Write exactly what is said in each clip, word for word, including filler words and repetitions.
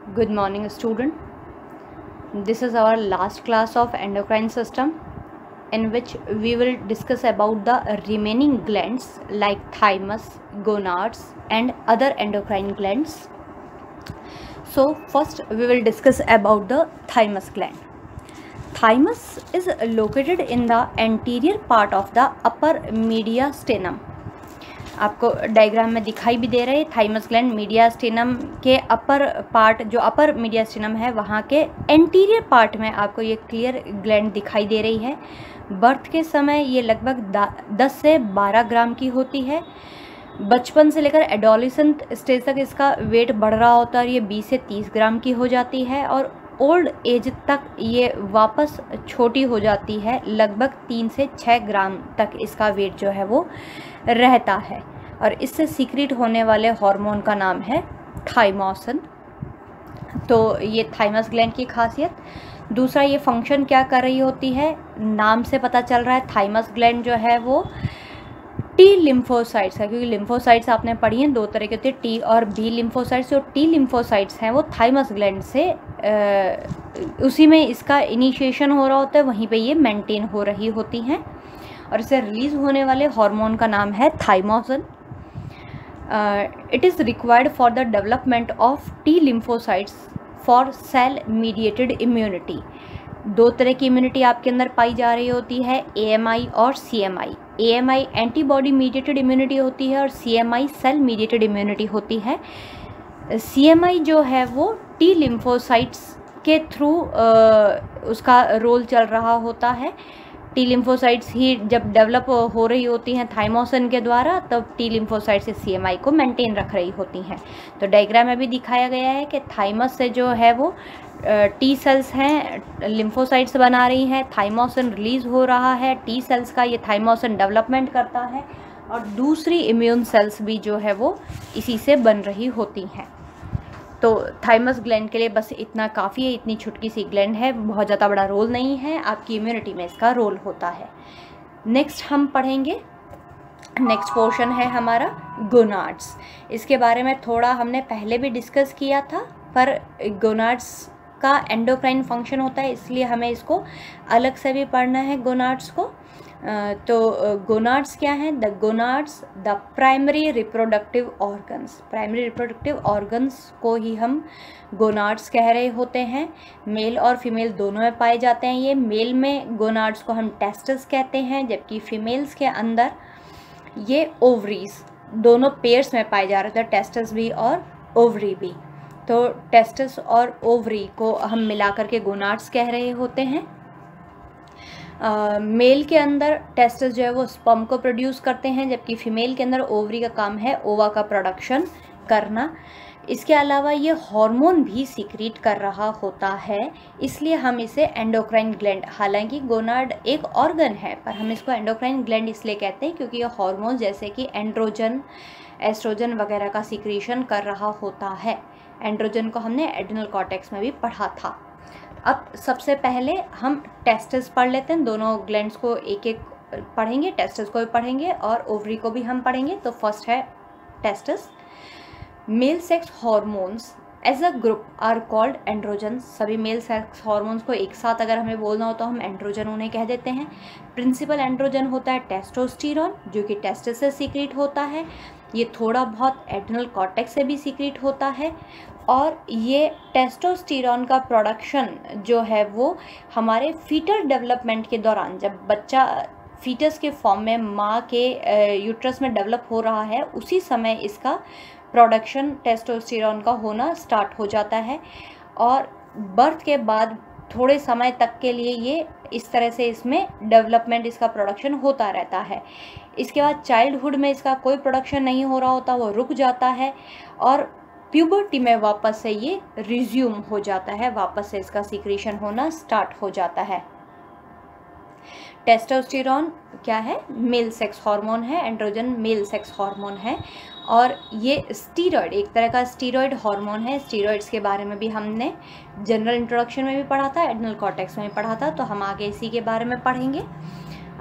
Good morning, student. This is our last class of endocrine system, in which we will discuss about the remaining glands like thymus, gonads, and other endocrine glands. So first we will discuss about the thymus gland. Thymus is located in the anterior part of the upper mediastinum. आपको diagram में दिखाई भी दे रहे हैं thymus gland mediastinum के upper part, जो अपर mediastinum है वहाँ के एंटीरियर पार्ट में आपको ये क्लियर ग्लैंड दिखाई दे रही है। बर्थ के समय ये लगभग दस से बारह ग्राम की होती है। बचपन से लेकर एडोलेसेंट स्टेज तक इसका वेट बढ़ रहा होता है और ये बीस से तीस ग्राम की हो जाती है और ओल्ड एज तक ये वापस छोटी हो जाती है। लगभग तीन से छः ग्राम तक इसका वेट जो है वो रहता है और इससे सीक्रेट होने वाले हार्मोन का नाम है थाइमोसिन। तो ये थाइमस ग्लैंड की खासियत। दूसरा, ये फंक्शन क्या कर रही होती है, नाम से पता चल रहा है थाइमस ग्लैंड जो है वो टी लिम्फोसाइट्स है, क्योंकि लिम्फोसाइट्स आपने पढ़ी हैं, दो तरह के होते हैं, टी और बी लिम्फोसाइट्स। जो टी लिम्फोसाइट्स हैं वो थाइमस ग्लैंड से आ, उसी में इसका इनिशिएशन हो रहा होता है, वहीं पे ये मेंटेन हो रही होती हैं और इसे रिलीज होने वाले हार्मोन का नाम है thymosin. It is required for the development of T lymphocytes for cell mediated immunity. दो तरह की इम्यूनिटी आपके अंदर पाई जा रही होती है, ए एम आई और C M I. A M I antibody mediated immunity होती है और C M I cell mediated immunity होती है। सी एम आई जो है वो टी लिम्फोसाइट्स के थ्रू उसका रोल चल रहा होता है। टी लिम्फोसाइट्स ही जब डेवलप हो रही होती हैं थाइमोसिन के द्वारा, तब टी लिम्फोसाइट्स से सी एम आई को मेंटेन रख रही होती हैं। तो डायग्राम में भी दिखाया गया है कि थाइमस से जो है वो टी सेल्स हैं लिम्फोसाइट्स बना रही हैं, थाइमोसिन रिलीज़ हो रहा है टी सेल्स का, ये थाइमोसिन डेवलपमेंट करता है और दूसरी इम्यून सेल्स भी जो है वो इसी से बन रही होती हैं। तो थाइमस ग्लैंड के लिए बस इतना काफ़ी है, इतनी छुटकी सी ग्लैंड है, बहुत ज़्यादा बड़ा रोल नहीं है, आपकी इम्यूनिटी में इसका रोल होता है। नेक्स्ट हम पढ़ेंगे, नेक्स्ट पोर्शन है हमारा गोनाड्स। इसके बारे में थोड़ा हमने पहले भी डिस्कस किया था, पर गोनाड्स का एंडोक्राइन फंक्शन होता है, इसलिए हमें इसको अलग से भी पढ़ना है गोनाड्स को। तो गोनाड्स क्या हैं? The gonads the primary reproductive organs. Primary reproductive organs को ही हम गोनाड्स कह रहे होते हैं। मेल और फीमेल दोनों में पाए जाते हैं ये। मेल में गोनाड्स को हम टेस्टिस कहते हैं, जबकि फीमेल्स के अंदर ये ओवरीज दोनों पेयर्स में पाए जा रहे थे, टेस्टिस भी और ओवरी भी। तो टेस्टिस और ओवरी को हम मिला करके गोनाड्स कह रहे होते हैं। मेल uh, के अंदर टेस्टिस जो है वो स्पर्म को प्रोड्यूस करते हैं, जबकि फीमेल के अंदर ओवरी का काम है ओवा का प्रोडक्शन करना। इसके अलावा ये हार्मोन भी सीक्रेट कर रहा होता है, इसलिए हम इसे एंडोक्राइन ग्लैंड, हालांकि गोनाड एक ऑर्गन है पर हम इसको एंडोक्राइन ग्लैंड इसलिए कहते हैं क्योंकि ये हार्मोन जैसे कि एंड्रोजन, एस्ट्रोजन वगैरह का सीक्रेशन कर रहा होता है। एंड्रोजन को हमने एड्रिनल कॉर्टेक्स में भी पढ़ा था। अब सबसे पहले हम टेस्टिस पढ़ लेते हैं, दोनों ग्लैंड्स को एक एक पढ़ेंगे, टेस्टिस को भी पढ़ेंगे और ओवरी को भी हम पढ़ेंगे। तो फर्स्ट है testis. Male sex hormones as a group are called androgen. सभी मेल सेक्स हार्मोन्स को एक साथ अगर हमें बोलना हो तो हम एंड्रोजन उन्हें कह देते हैं। प्रिंसिपल एंड्रोजन होता है टेस्टोस्टेरोन, जो कि टेस्टिस से सीक्रेट होता है। ये थोड़ा बहुत एड्रिनल कॉर्टेक्स से भी सीक्रेट होता है और ये टेस्टोस्टेरोन का प्रोडक्शन जो है वो हमारे फीटल डेवलपमेंट के दौरान, जब बच्चा फीटस के फॉर्म में माँ के यूट्रस में डेवलप हो रहा है, उसी समय इसका प्रोडक्शन टेस्टोस्टेरोन का होना स्टार्ट हो जाता है और बर्थ के बाद थोड़े समय तक के लिए ये इस तरह से इसमें डेवलपमेंट, इसका प्रोडक्शन होता रहता है। इसके बाद चाइल्डहुड में इसका कोई प्रोडक्शन नहीं हो रहा होता, वो रुक जाता है और प्यूबर्टी में वापस से ये रिज्यूम हो जाता है, वापस से इसका सीक्रेशन होना स्टार्ट हो जाता है। टेस्टोस्टेरोन क्या है? मेल सेक्स हार्मोन है, एंड्रोजन मेल सेक्स हार्मोन है और ये स्टीरॉयड, एक तरह का स्टीरॉयड हार्मोन है। स्टीरॉयड्स के बारे में भी हमने जनरल इंट्रोडक्शन में भी पढ़ा था, एड्रिनल कॉर्टेक्स में भी पढ़ा था, तो हम आगे इसी के बारे में पढ़ेंगे।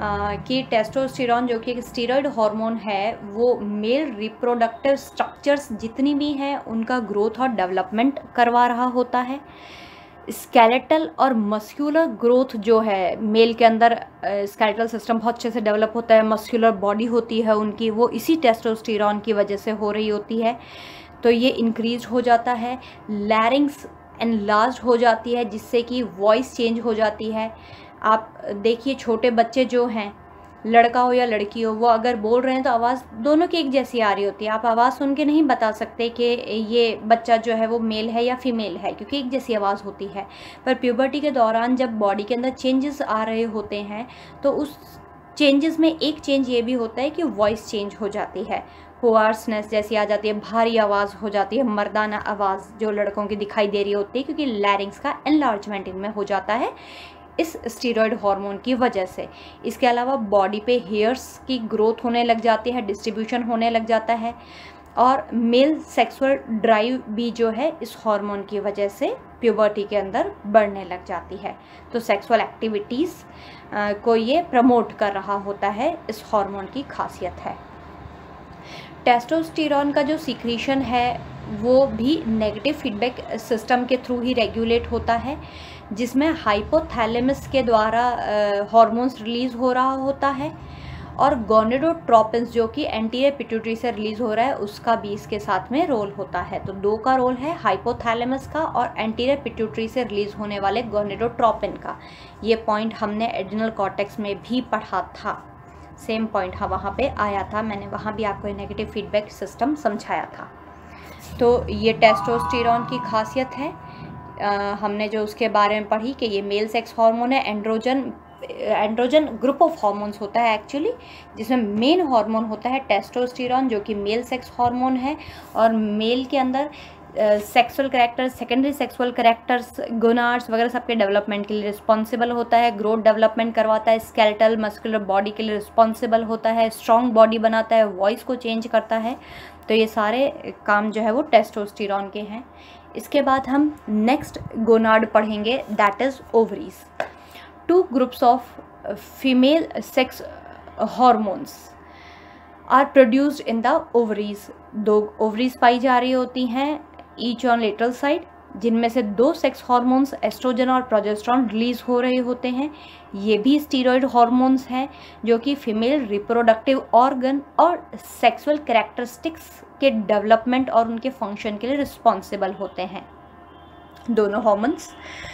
कि टेस्टोस्टेरॉन जो कि एक स्टीरॉयड हार्मोन है वो मेल रिप्रोडक्टिव स्ट्रक्चर्स जितनी भी हैं उनका ग्रोथ और डेवलपमेंट करवा रहा होता है। स्केलेटल और मस्कुलर ग्रोथ जो है मेल के अंदर, स्केलेटल सिस्टम बहुत अच्छे से डेवलप होता है, मस्कुलर बॉडी होती है उनकी, वो इसी टेस्टोस्टेरॉन की वजह से हो रही होती है, तो ये इंक्रीज हो जाता है। लैरिंग्स एनलार्ज हो जाती है जिससे कि वॉइस चेंज हो जाती है। आप देखिए छोटे बच्चे जो हैं, लड़का हो या लड़की हो, वो अगर बोल रहे हैं तो आवाज़ दोनों की एक जैसी आ रही होती है। आप आवाज़ सुन के नहीं बता सकते कि ये बच्चा जो है वो मेल है या फीमेल है, क्योंकि एक जैसी आवाज़ होती है। पर प्यूबर्टी के दौरान जब बॉडी के अंदर चेंजेस आ रहे होते हैं तो उस चेंजेस में एक चेंज ये भी होता है कि वॉइस चेंज हो जाती है, होआर्सनेस जैसी आ जाती है, भारी आवाज़ हो जाती है, मर्दाना आवाज़ जो लड़कों की दिखाई दे रही होती है, क्योंकि लैरिंग्स का एनलार्जमेंट इनमें हो जाता है इस स्टीरॉयड हार्मोन की वजह से। इसके अलावा बॉडी पे हेयर्स की ग्रोथ होने लग जाती है, डिस्ट्रीब्यूशन होने लग जाता है, और मेल सेक्सुअल ड्राइव भी जो है इस हार्मोन की वजह से प्यूबर्टी के अंदर बढ़ने लग जाती है। तो सेक्सुअल एक्टिविटीज़ को ये प्रमोट कर रहा होता है, इस हार्मोन की खासियत है। टेस्टोस्टेरॉन का जो सीक्रेशन है वो भी नेगेटिव फीडबैक सिस्टम के थ्रू ही रेगुलेट होता है, जिसमें हाइपोथैलेमस के द्वारा हार्मोन्स रिलीज़ हो रहा होता है, और गोनेडोट्रोपिन्स जो कि एंटीरियर पिट्यूटरी से रिलीज़ हो रहा है उसका भी इसके साथ में रोल होता है। तो दो का रोल है, हाइपोथैलेमस का और एंटीरियर पिट्यूटरी से रिलीज़ होने वाले गोनेडोट्रोपिन का। ये पॉइंट हमने एड्रिनल कॉर्टेक्स में भी पढ़ा था, सेम पॉइंट हाँ वहाँ पे आया था, मैंने वहाँ भी आपको नेगेटिव फीडबैक सिस्टम समझाया था। तो ये टेस्टोस्टेरॉन की खासियत है। आ, हमने जो उसके बारे में पढ़ी कि ये मेल सेक्स हार्मोन है, androgen androgen group of hormones होता है एक्चुअली, जिसमें मेन हार्मोन होता है टेस्टोस्टेरॉन जो कि मेल सेक्स हार्मोन है, और मेल के अंदर sexual characters, secondary sexual characters, gonads वगैरह सबके डेवलपमेंट के लिए रिस्पॉन्सिबल होता है, ग्रोथ डेवलपमेंट करवाता है, स्केलेटल मस्कुलर बॉडी के लिए रिस्पॉन्सिबल होता है, स्ट्रॉन्ग बॉडी बनाता है, वॉइस को चेंज करता है। तो ये सारे काम जो है वो टेस्टोस्टेरॉन के हैं। इसके बाद हम नेक्स्ट गोनाड पढ़ेंगे, that is ovaries. Two groups of female sex hormones are produced in the ovaries. दो ओवरीज पाई जा रही होती हैं ईच ऑन लेटरल साइड, जिनमें से दो सेक्स हार्मोन्स एस्ट्रोजन और प्रोजेस्टेरॉन रिलीज हो रहे होते हैं। ये भी स्टीरॉयड हार्मोन्स हैं जो कि फीमेल रिप्रोडक्टिव ऑर्गन और सेक्सुअल कैरेक्टरिस्टिक्स के डेवलपमेंट और उनके फंक्शन के लिए रिस्पॉन्सिबल होते हैं। दोनों हार्मोन्स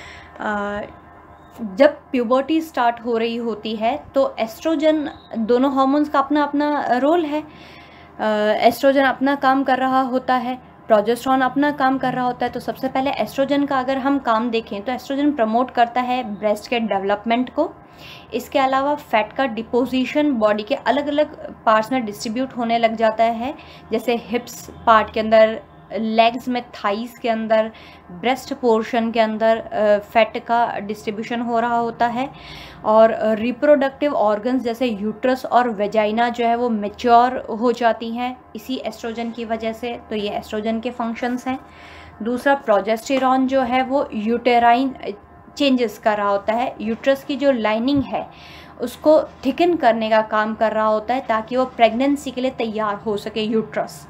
जब प्यूबर्टी स्टार्ट हो रही होती है तो एस्ट्रोजन, दोनों हार्मोन्स का अपना अपना रोल है। एस्ट्रोजन अपना काम कर रहा होता है, प्रोजेस्टेरॉन अपना काम कर रहा होता है। तो सबसे पहले एस्ट्रोजन का अगर हम काम देखें तो एस्ट्रोजन प्रमोट करता है ब्रेस्ट के डेवलपमेंट को। इसके अलावा फैट का डिपोजिशन बॉडी के अलग अलग पार्ट्स में डिस्ट्रीब्यूट होने लग जाता है, जैसे हिप्स पार्ट के अंदर, लेग्स में, थाइस के अंदर, ब्रेस्ट पोर्शन के अंदर फैट का डिस्ट्रीब्यूशन हो रहा होता है। और रिप्रोडक्टिव ऑर्गन्स जैसे यूट्रस और वेजाइना जो है वो मैच्योर हो जाती हैं इसी एस्ट्रोजन की वजह से। तो ये एस्ट्रोजन के फंक्शंस हैं। दूसरा प्रोजेस्टेरॉन जो है वो यूटेराइन चेंजेस कर रहा होता है, यूट्रस की जो लाइनिंग है उसको थिकन करने का काम कर रहा होता है ताकि वो प्रेगनेंसी के लिए तैयार हो सके यूट्रस।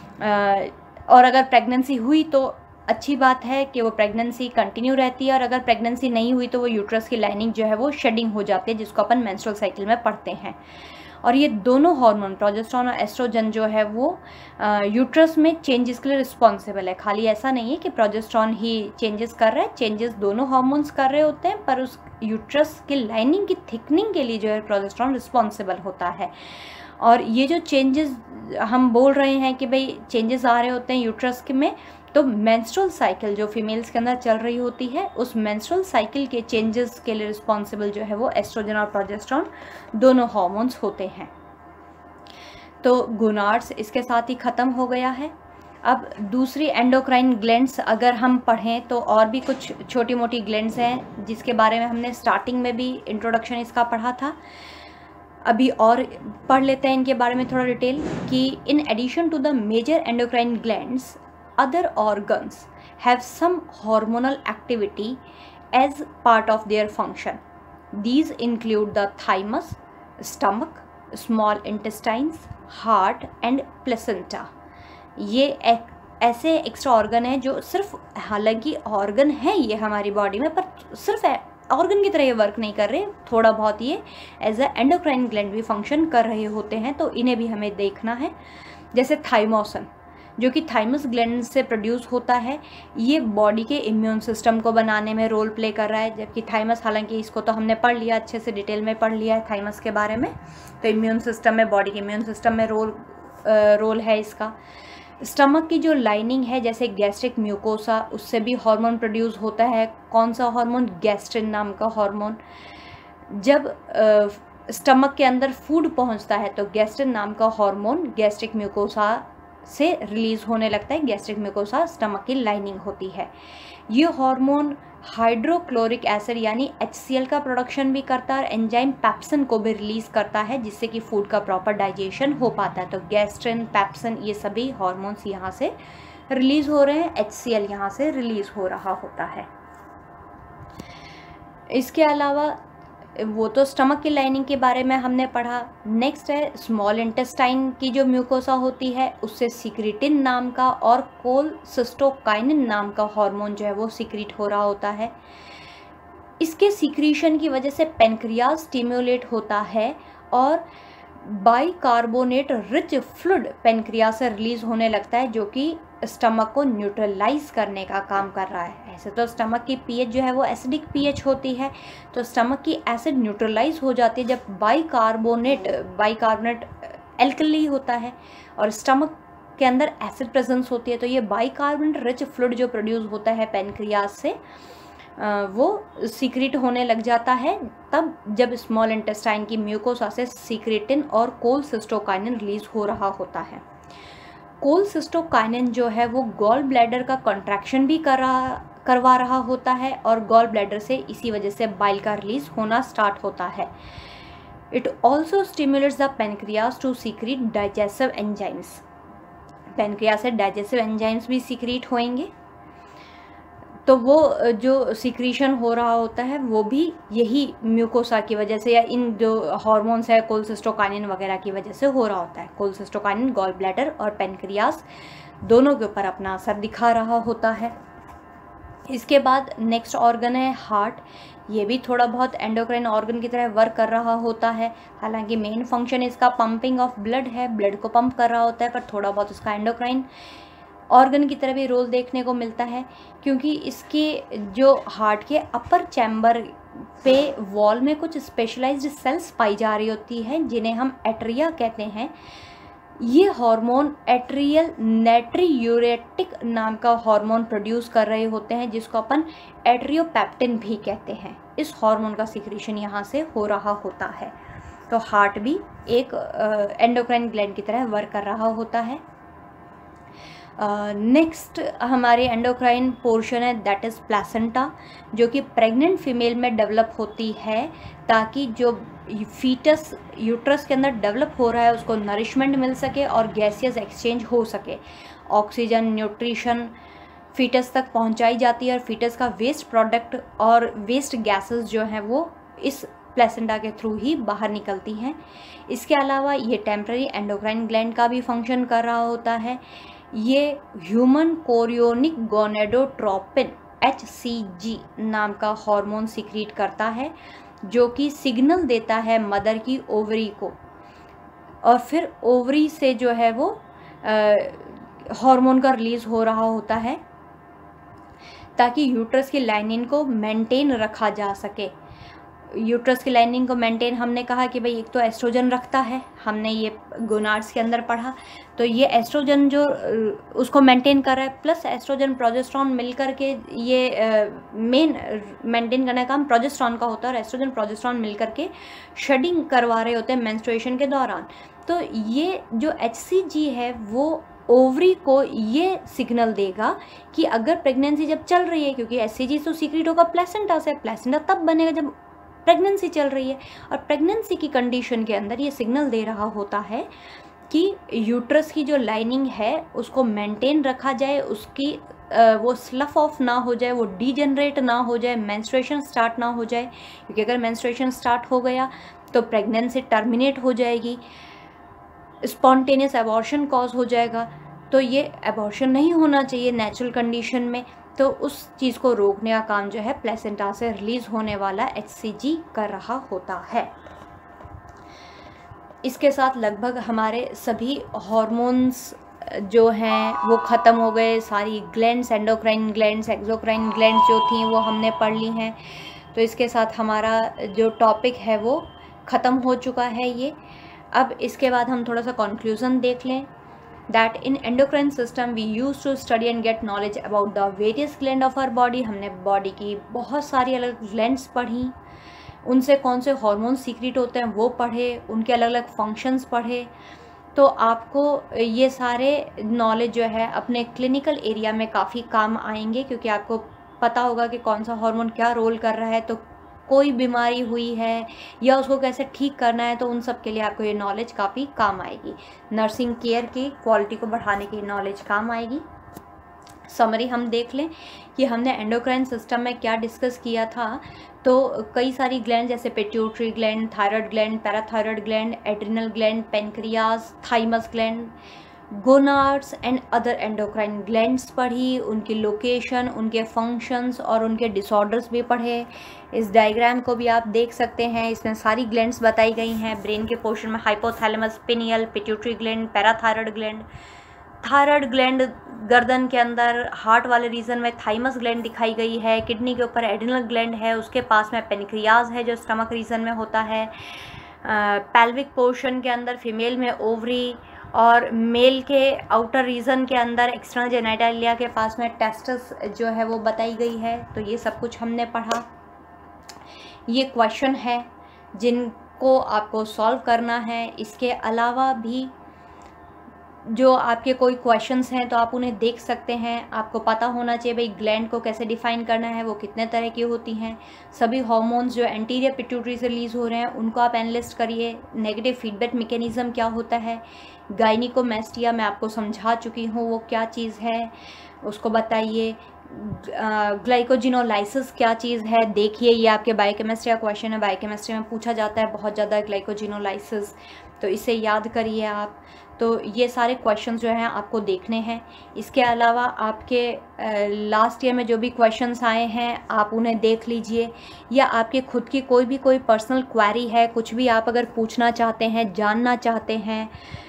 और अगर प्रेगनेंसी हुई तो अच्छी बात है कि वो प्रेगनेंसी कंटिन्यू रहती है, और अगर प्रेगनेंसी नहीं हुई तो वो यूट्रस की लाइनिंग जो है वो शेडिंग हो जाती है, जिसको अपन मेंस्ट्रुअल साइकिल में पढ़ते हैं। और ये दोनों हार्मोन प्रोजेस्टेरॉन और एस्ट्रोजन जो है वो यूट्रस में चेंजेस के लिए रिस्पॉन्सिबल है। खाली ऐसा नहीं है कि प्रोजेस्टेरॉन ही चेंजेस कर रहा है, चेंजेस दोनों हार्मोन्स कर रहे होते हैं, पर उस यूट्रस की लाइनिंग की थिकनिंग के लिए जो है प्रोजेस्टेरॉन रिस्पॉन्सिबल होता है। और ये जो चेंजेस हम बोल रहे हैं कि भाई चेंजेस आ रहे होते हैं यूट्रस के में, तो मेंस्ट्रुअल साइकिल जो फीमेल्स के अंदर चल रही होती है उस मेंस्ट्रुअल साइकिल के चेंजेस के लिए रिस्पॉन्सिबल जो है वो एस्ट्रोजन और प्रोजेस्टेरॉन दोनों हार्मोन्स होते हैं। तो गोनाड्स इसके साथ ही ख़त्म हो गया है। अब दूसरी एंडोक्राइन ग्लैंड्स अगर हम पढ़ें तो और भी कुछ छोटी मोटी ग्लैंड्स हैं जिसके बारे में हमने स्टार्टिंग में भी इंट्रोडक्शन इसका पढ़ा था। अभी और पढ़ लेते हैं इनके बारे में थोड़ा डिटेल कि in addition to the major endocrine glands other organs have some hormonal activity as part of their function. These include the thymus, stomach, small intestines, heart and placenta. ये एक ऐसे एक्स्ट्रा ऑर्गन है जो सिर्फ, हालांकि organ है ये हमारी बॉडी में, पर सिर्फ ऑर्गन की तरह ये वर्क नहीं कर रहे, थोड़ा बहुत ये एज अ एंडोक्राइन ग्लैंड भी फंक्शन कर रहे होते हैं, तो इन्हें भी हमें देखना है। जैसे थाइमोसिन जो कि थाइमस ग्लैंड से प्रोड्यूस होता है, ये बॉडी के इम्यून सिस्टम को बनाने में रोल प्ले कर रहा है, जबकि थाइमस, हालांकि इसको तो हमने पढ़ लिया, अच्छे से डिटेल में पढ़ लिया है थाइमस के बारे में, तो इम्यून सिस्टम में, बॉडी के इम्यून सिस्टम में रोल रोल है इसका। स्टमक की जो लाइनिंग है, जैसे गैस्ट्रिक म्यूकोसा, उससे भी हार्मोन प्रोड्यूस होता है। कौन सा हार्मोन? गैस्ट्रिन नाम का हार्मोन। जब स्टमक के अंदर फूड पहुंचता है तो गैस्ट्रिन नाम का हार्मोन गैस्ट्रिक म्यूकोसा से रिलीज होने लगता है। गैस्ट्रिक म्यूकोसा स्टमक की लाइनिंग होती है। ये हार्मोन हाइड्रोक्लोरिक एसिड यानी एच सी एल का प्रोडक्शन भी करता है और एंजाइम पेप्सिन को भी रिलीज करता है, जिससे कि फूड का प्रॉपर डाइजेशन हो पाता है। तो गैस्ट्रिन, पेप्सिन, ये सभी हार्मोन्स यहाँ से रिलीज हो रहे हैं, एच सी एल यहाँ से रिलीज हो रहा होता है। इसके अलावा वो तो स्टमक की लाइनिंग के बारे में हमने पढ़ा। नेक्स्ट है स्मॉल इंटेस्टाइन की जो म्यूकोसा होती है, उससे सिक्रीटिन नाम का और कोलसिस्टोकाइनिन नाम का हार्मोन जो है वो सिक्रीट हो रहा होता है। इसके सिक्रीशन की वजह से पेनक्रियाज स्टिम्युलेट होता है और बाइकार्बोनेट रिच फ्लूइड पेनक्रियाज से रिलीज होने लगता है, जो कि स्टमक को न्यूट्रलाइज करने का काम कर रहा है। ऐसे तो स्टमक की पीएच जो है वो एसिडिक पीएच होती है, तो स्टमक की एसिड न्यूट्रलाइज हो जाती है जब बाइकार्बोनेट बाइकार्बोनेट एल्कली होता है और स्टमक के अंदर एसिड प्रेजेंस होती है, तो ये बाइकार्बोनेट रिच फ्लूइड जो प्रोड्यूस होता है पेनक्रियाज से, वो सीक्रेट होने लग जाता है तब जब स्मॉल इंटेस्टाइन की म्यूकोसा से सीक्रेटिन और कोलसिस्टोकाइनिन रिलीज हो रहा होता है। कोलसिस्टोकाइनिन जो है वो गॉल ब्लैडर का कॉन्ट्रैक्शन भी कर रहा करवा रहा होता है और गॉल ब्लैडर से इसी वजह से बाइल का रिलीज होना स्टार्ट होता है। It also stimulates the pancreas to secrete digestive enzymes. Pancreas से डाइजेस्टिव एंजाइम्स भी सीक्रेट होंगे, तो वो जो सिक्रीशन हो रहा होता है वो भी यही म्यूकोसा की वजह से या इन जो हार्मोन्स है कोलसिस्टोकाइनिन वगैरह की वजह से हो रहा होता है। कोलसिस्टोकाइनिन गॉल ब्लैडर और पेनक्रियास दोनों के ऊपर अपना असर दिखा रहा होता है। इसके बाद नेक्स्ट ऑर्गन है हार्ट। ये भी थोड़ा बहुत एंडोक्राइन ऑर्गन की तरह वर्क कर रहा होता है, हालांकि मेन फंक्शन इसका पंपिंग ऑफ ब्लड है, ब्लड को पंप कर रहा होता है, पर थोड़ा बहुत इसका एंडोक्राइन ऑर्गन की तरह भी रोल देखने को मिलता है, क्योंकि इसके जो हार्ट के अपर चैम्बर पे वॉल में कुछ स्पेशलाइज्ड सेल्स पाई जा रही होती हैं जिन्हें हम एट्रिया कहते हैं। ये हार्मोन एट्रियल नाइट्रियूरेटिक नाम का हार्मोन प्रोड्यूस कर रहे होते हैं, जिसको अपन एट्रियोपेप्टिन भी कहते हैं। इस हार्मोन का सिक्रीशन यहाँ से हो रहा होता है। तो हार्ट भी एक एंडोक्राइन ग्लैंड की तरह वर्क कर रहा होता है। नेक्स्ट uh, हमारे एंडोक्राइन पोर्शन है दैट इज़ प्लेसेंटा, जो कि प्रेग्नेंट फीमेल में डेवलप होती है ताकि जो फीटस यूट्रस के अंदर डेवलप हो रहा है उसको नरिशमेंट मिल सके और गैसियस एक्सचेंज हो सके। ऑक्सीजन, न्यूट्रिशन फीटस तक पहुंचाई जाती है और फीटस का वेस्ट प्रोडक्ट और वेस्ट गैसेस जो हैं वो इस प्लेसेंटा के थ्रू ही बाहर निकलती हैं। इसके अलावा ये टेम्पररी एंडोक्राइन ग्लैंड का भी फंक्शन कर रहा होता है। ये human chorionic gonadotropin H C G नाम का हार्मोन सिक्रीट करता है, जो कि सिग्नल देता है मदर की ओवरी को, और फिर ओवरी से जो है वो हार्मोन का रिलीज हो रहा होता है ताकि यूट्रस की लाइनिंग को मेंटेन रखा जा सके। यूट्रस की लाइनिंग को मेंटेन, हमने कहा कि भाई एक तो एस्ट्रोजन रखता है, हमने ये गोनाड्स के अंदर पढ़ा, तो ये एस्ट्रोजन जो उसको मेंटेन कर रहा है, प्लस एस्ट्रोजन प्रोजेस्टेरॉन मिलकर के ये मेन मेंटेन करने का काम प्रोजेस्टेरॉन का होता है, और एस्ट्रोजन प्रोजेस्टेरॉन मिलकर के शेडिंग करवा रहे होते हैं मेंस्ट्रुएशन के दौरान। तो ये जो एच सी जी है वो ओवरी को ये सिग्नल देगा कि अगर प्रेगनेंसी जब चल रही है, क्योंकि एच सी जी तो सीक्रेट होगा प्लेसेंटा से, प्लेसेंटा तब बनेगा जब प्रेगनेंसी चल रही है, और प्रेगनेंसी की कंडीशन के अंदर ये सिग्नल दे रहा होता है कि यूट्रस की जो लाइनिंग है उसको मेंटेन रखा जाए, उसकी वो स्लफ ऑफ ना हो जाए, वो डीजनरेट ना हो जाए, मेंस्ट्रुएशन स्टार्ट ना हो जाए, क्योंकि अगर मेंस्ट्रुएशन स्टार्ट हो गया तो प्रेगनेंसी टर्मिनेट हो जाएगी, स्पॉन्टेनियस एबॉर्शन कॉज हो जाएगा। तो ये एबॉर्शन नहीं होना चाहिए नेचुरल कंडीशन में, तो उस चीज़ को रोकने का काम जो है प्लेसेंटा से रिलीज होने वाला एच सी जी कर रहा होता है। इसके साथ लगभग हमारे सभी हार्मोन्स जो हैं वो ख़त्म हो गए, सारी glands, endocrine glands, exocrine glands जो थी वो हमने पढ़ ली हैं। तो इसके साथ हमारा जो टॉपिक है वो ख़त्म हो चुका है ये। अब इसके बाद हम थोड़ा सा कंक्लूजन देख लें। That in endocrine system we use to study and get knowledge about the various gland of our body. हमने बॉडी की बहुत सारी अलग ग्लैंड्स पढ़ी, उनसे कौन से हार्मोन सीक्रेट होते हैं वो पढ़े, उनके अलग अलग फंक्शंस पढ़े। तो आपको ये सारे नॉलेज जो है अपने क्लिनिकल एरिया में काफ़ी काम आएंगे, क्योंकि आपको पता होगा कि कौन सा हार्मोन क्या रोल कर रहा है। तो कोई बीमारी हुई है या उसको कैसे ठीक करना है, तो उन सब के लिए आपको ये नॉलेज काफ़ी काम आएगी। नर्सिंग केयर की क्वालिटी को बढ़ाने की नॉलेज काम आएगी। समरी हम देख लें कि हमने एंडोक्राइन सिस्टम में क्या डिस्कस किया था। तो कई सारी ग्लैंड जैसे pituitary gland, thyroid gland, parathyroid gland, adrenal gland, pancreas, thymus gland, gonads and other endocrine glands पढ़ी, उनकी लोकेशन, उनके फंक्शंस और उनके डिसऑर्डर्स भी पढ़े। इस डायग्राम को भी आप देख सकते हैं, इसमें सारी ग्लैंड्स बताई गई हैं। ब्रेन के पोर्शन में hypothalamus, pineal, pituitary gland, parathyroid gland, thyroid gland गर्दन के अंदर, हार्ट वाले रीजन में थाइमस ग्लैंड दिखाई गई है। किडनी के ऊपर एड्रिनल ग्लैंड है, उसके पास में पेनक्रियाज है जो स्टमक रीजन में होता है। पेल्विक पोर्शन के अंदर फीमेल में ओवरी और मेल के आउटर रीजन के अंदर एक्सटर्नल जेनिटालिया के पास में टेस्टिस जो है वो बताई गई है। तो ये सब कुछ हमने पढ़ा। ये क्वेश्चन है जिनको आपको सॉल्व करना है। इसके अलावा भी जो आपके कोई क्वेश्चंस हैं तो आप उन्हें देख सकते हैं। आपको पता होना चाहिए भाई ग्लैंड को कैसे डिफाइन करना है, वो कितने तरह की होती हैं। सभी हार्मोन्स जो एंटीरियर पिट्यूटरी से रिलीज हो रहे हैं उनको आप एनालिस्ट करिए। नेगेटिव फीडबैक मैकेनिज्म क्या होता है, गायनिकोमेस्टिया मैं आपको समझा चुकी हूँ वो क्या चीज़ है, उसको बताइए। ग्लाइकोजिनोलाइसिस क्या चीज़ है देखिए, ये आपके बायोकेमिस्ट्री का क्वेश्चन है, बायोकेमिस्ट्री में पूछा जाता है बहुत ज़्यादा ग्लाइकोजिनोलाइसिस, तो इसे याद करिए आप। तो ये सारे क्वेश्चंस जो हैं आपको देखने हैं। इसके अलावा आपके लास्ट ईयर में जो भी क्वेश्चंस आए हैं आप उन्हें देख लीजिए, या आपके खुद की कोई भी कोई पर्सनल क्वेरी है, कुछ भी आप अगर पूछना चाहते हैं, जानना चाहते हैं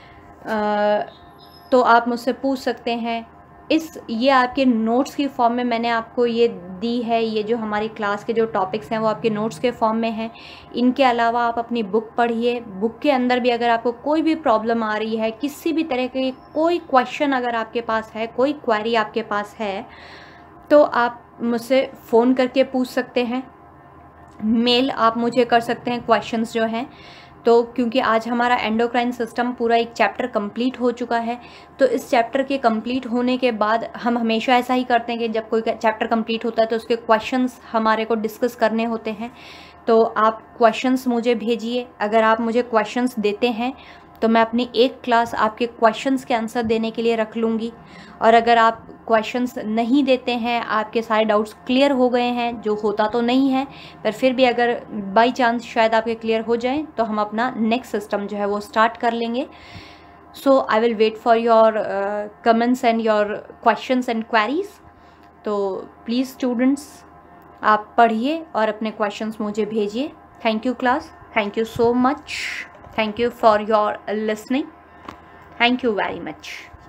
आ, तो आप मुझसे पूछ सकते हैं। इस ये आपके नोट्स की फॉर्म में मैंने आपको ये दी है। ये जो हमारी क्लास के जो टॉपिक्स हैं वो आपके नोट्स के फॉर्म में हैं। इनके अलावा आप अपनी बुक पढ़िए। बुक के अंदर भी अगर आपको कोई भी प्रॉब्लम आ रही है, किसी भी तरह के कोई क्वेश्चन अगर आपके पास है, कोई क्वेरी आपके पास है, तो आप मुझसे फ़ोन करके पूछ सकते हैं। मेल आप मुझे कर सकते हैं क्वेश्चंस जो हैं। तो क्योंकि आज हमारा एंडोक्राइन सिस्टम पूरा एक चैप्टर कंप्लीट हो चुका है, तो इस चैप्टर के कंप्लीट होने के बाद हम हमेशा ऐसा ही करते हैं कि जब कोई चैप्टर कंप्लीट होता है तो उसके क्वेश्चंस हमारे को डिस्कस करने होते हैं। तो आप क्वेश्चंस मुझे भेजिए। अगर आप मुझे क्वेश्चंस देते हैं तो मैं अपनी एक क्लास आपके क्वेश्चंस के आंसर देने के लिए रख लूँगी। और अगर आप क्वेश्चंस नहीं देते हैं, आपके सारे डाउट्स क्लियर हो गए हैं, जो होता तो नहीं है पर फिर भी अगर बाई चांस शायद आपके क्लियर हो जाए, तो हम अपना नेक्स्ट सिस्टम जो है वो स्टार्ट कर लेंगे। So I will wait for your comments and your questions and queries. तो प्लीज़ स्टूडेंट्स आप पढ़िए और अपने क्वेश्चंस मुझे भेजिए। Thank you class, thank you so much, thank you for your listening, thank you very much।